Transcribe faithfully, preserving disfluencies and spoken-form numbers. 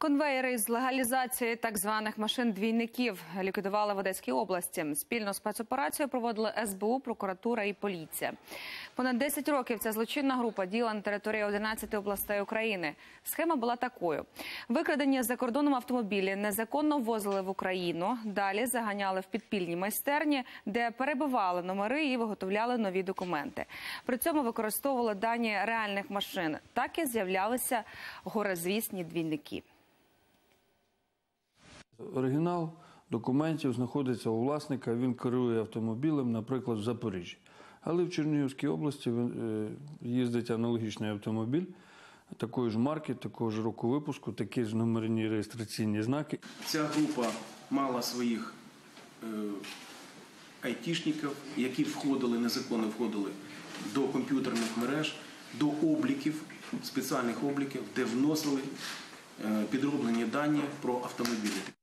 Конвеєри з легалізації так званих машин-двійників ліквідували в Одеській області. Спільну спецоперацію проводили ес бе у, прокуратура і поліція. Понад десять років ця злочинна група діяла на території одинадцяти областей України. Схема була такою. Викрадені за кордоном автомобілі незаконно ввозили в Україну, далі заганяли в підпільні майстерні, де перебивали номери і виготовляли нові документи. При цьому використовували дані реальних машин. Так і з'являлися горизвісні двійники. Оригінал документів знаходиться у власника, він керує автомобілем, наприклад, в Запоріжжі. Але в Чернігівській області їздить аналогічний автомобіль, такої ж марки, такого ж року випуску, такі ж номерні реєстраційні знаки. Ця група мала своїх е, айтішників, які входили, незаконно входили до комп'ютерних мереж, до обліків, спеціальних обліків, де вносили е, підроблені дані про автомобілі.